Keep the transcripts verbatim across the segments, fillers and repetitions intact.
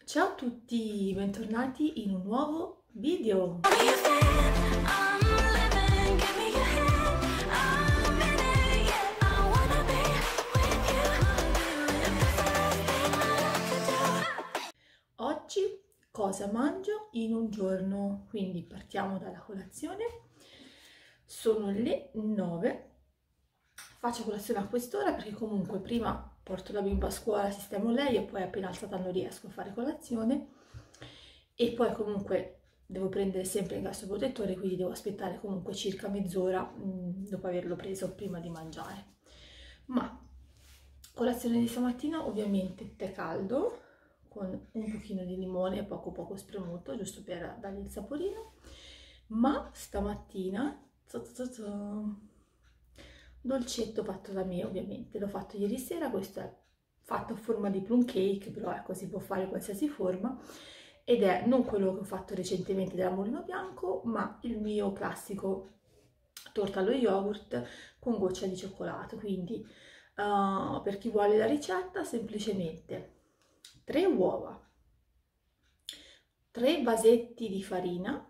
Ciao a tutti, bentornati in un nuovo video. Oggi cosa mangio in un giorno? Quindi partiamo dalla colazione. Sono le nove. Faccio colazione a quest'ora perché comunque prima porto la bimba a scuola, sistemo lei e poi appena alzata non riesco a fare colazione e poi comunque devo prendere sempre il gas protettore, quindi devo aspettare comunque circa mezz'ora dopo averlo preso prima di mangiare. Ma colazione di stamattina ovviamente tè caldo con un pochino di limone e poco poco spremuto, giusto per dargli il saporino. Ma stamattina dolcetto fatto da me, ovviamente l'ho fatto ieri sera. Questo è fatto a forma di plum cake, però ecco, si può fare qualsiasi forma, ed è non quello che ho fatto recentemente della Mulino Bianco, ma il mio classico torta allo yogurt con goccia di cioccolato. Quindi uh, per chi vuole la ricetta, semplicemente tre uova, tre vasetti di farina,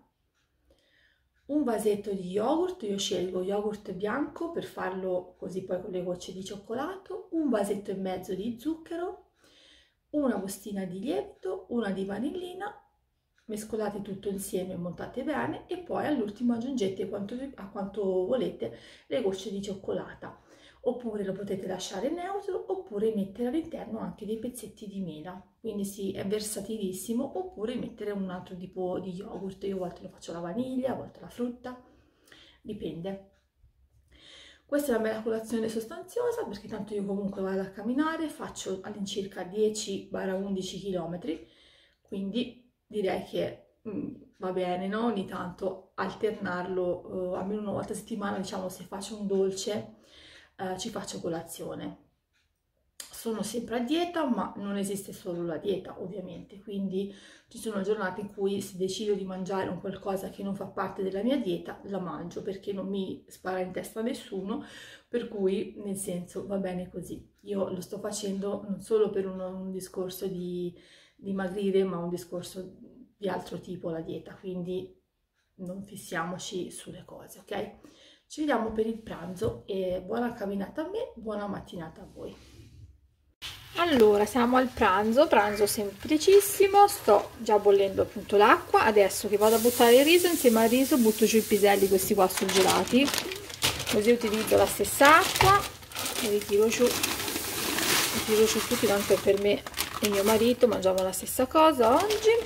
un vasetto di yogurt, io scelgo yogurt bianco per farlo così poi con le gocce di cioccolato, un vasetto e mezzo di zucchero, una bustina di lievito, una di vanillina, mescolate tutto insieme, montate bene e poi all'ultimo aggiungete quanto, a quanto volete le gocce di cioccolata, oppure lo potete lasciare neutro oppure mettere all'interno anche dei pezzetti di mela, quindi sì, è versatilissimo, oppure mettere un altro tipo di yogurt. Io a volte lo faccio alla vaniglia, a volte alla frutta, dipende. Questa è la mia colazione sostanziosa perché tanto io comunque vado a camminare, faccio all'incirca dieci undici chilometri, quindi direi che mh, va bene, no? Ogni tanto alternarlo, eh, almeno una volta a settimana, diciamo, se faccio un dolce eh, ci faccio colazione. Sono sempre a dieta, ma non esiste solo la dieta ovviamente, quindi ci sono giornate in cui se decido di mangiare un qualcosa che non fa parte della mia dieta, la mangio perché non mi spara in testa nessuno, per cui nel senso va bene così. Io lo sto facendo non solo per un, un discorso di dimagrire, ma un discorso di altro tipo, la dieta, quindi non fissiamoci sulle cose, ok? Ci vediamo per il pranzo e buona camminata a me, buona mattinata a voi. Allora, siamo al pranzo, pranzo semplicissimo, sto già bollendo appunto l'acqua, adesso che vado a buttare il riso, insieme al riso butto giù i piselli questi qua surgelati, così utilizzo la stessa acqua e li tiro giù, li tiro giù tutti, tanto per me e mio marito mangiamo la stessa cosa oggi,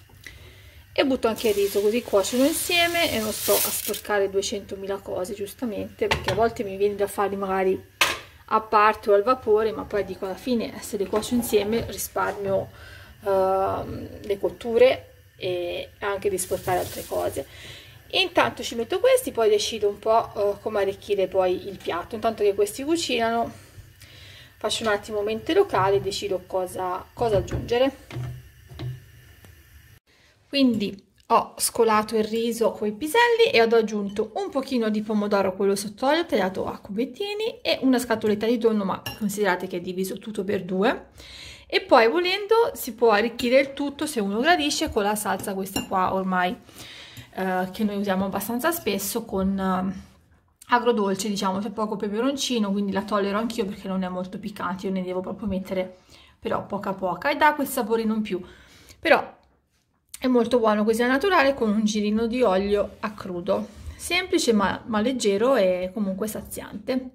e butto anche il riso, così cuociono insieme e non sto a sporcare duecentomila cose, giustamente, perché a volte mi viene da farli magari a parte o al vapore, ma poi dico alla fine se le cuocio insieme risparmio uh, le cotture e anche di sporcare altre cose. E intanto ci metto questi, poi decido un po' uh, come arricchire poi il piatto. Intanto che questi cucinano faccio un attimo mente locale e decido cosa, cosa aggiungere. Quindi ho scolato il riso con i piselli e ho aggiunto un pochino di pomodoro, quello sott'olio, tagliato a cubettini, e una scatoletta di tonno, ma considerate che è diviso tutto per due. E poi volendo si può arricchire il tutto, se uno gradisce, con la salsa questa qua ormai eh, che noi usiamo abbastanza spesso, con eh, agrodolce, diciamo, c'è poco peperoncino, quindi la tollero anch'io perché non è molto piccante, io ne devo proprio mettere però poca poca e dà quel saporino in più. Però è molto buono così, è naturale, con un girino di olio a crudo, semplice ma, ma leggero e comunque saziante.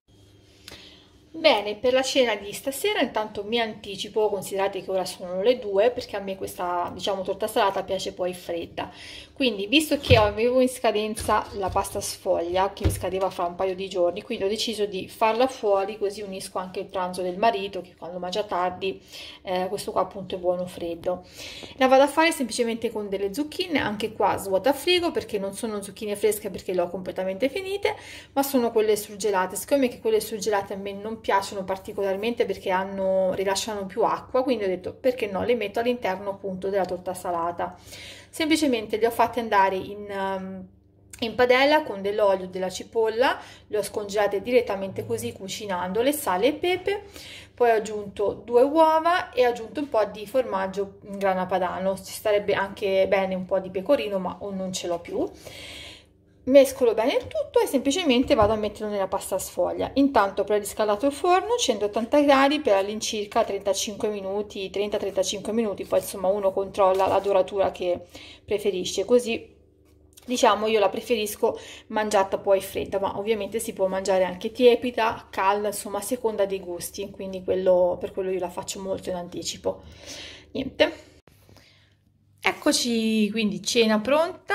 Bene, per la cena di stasera intanto mi anticipo, considerate che ora sono le due, perché a me questa, diciamo, torta salata piace poi fredda. Quindi, visto che avevo in scadenza la pasta sfoglia, che mi scadeva fra un paio di giorni, quindi ho deciso di farla fuori, così unisco anche il pranzo del marito, che quando mangia tardi, eh, questo qua appunto è buono freddo. La vado a fare semplicemente con delle zucchine, anche qua svuota frigo, perché non sono zucchine fresche perché le ho completamente finite, ma sono quelle surgelate. Siccome che quelle surgelate a me non piacciono particolarmente perché hanno, rilasciano più acqua, quindi ho detto perché no, le metto all'interno appunto della torta salata. Semplicemente le ho fatte andare in, um, in padella con dell'olio, della cipolla, le ho scongelate direttamente così cucinandole, sale e pepe, poi ho aggiunto due uova e ho aggiunto un po' di formaggio in grana padano, ci starebbe anche bene un po' di pecorino ma non ce l'ho più. Mescolo bene il tutto e semplicemente vado a metterlo nella pasta sfoglia. Intanto ho preriscaldato il forno centottanta gradi per all'incirca trentacinque minuti, trenta trentacinque minuti, poi insomma uno controlla la doratura che preferisce, così diciamo io la preferisco mangiata poi fredda, ma ovviamente si può mangiare anche tiepida, calda, insomma a seconda dei gusti, quindi quello, per quello io la faccio molto in anticipo. Niente, eccoci, quindi cena pronta.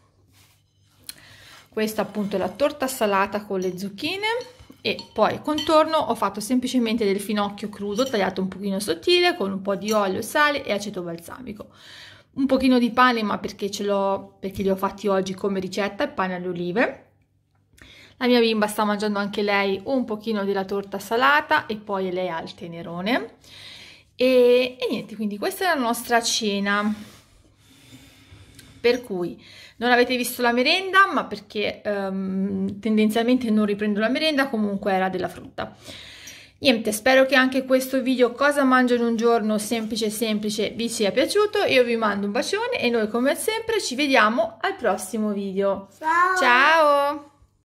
Questa appunto è la torta salata con le zucchine e poi contorno ho fatto semplicemente del finocchio crudo tagliato un pochino sottile con un po' di olio, sale e aceto balsamico. Un pochino di pane, ma perché ce l'ho, perché li ho fatti oggi come ricetta, e pane alle olive. La mia bimba sta mangiando anche lei un pochino della torta salata e poi lei ha il tenerone. E, e niente, quindi questa è la nostra cena. Per cui non avete visto la merenda, ma perché um, tendenzialmente non riprendo la merenda, comunque era della frutta. Niente, spero che anche questo video cosa mangio in un giorno semplice semplice vi sia piaciuto. Io vi mando un bacione e noi come sempre ci vediamo al prossimo video. Ciao! Ciao!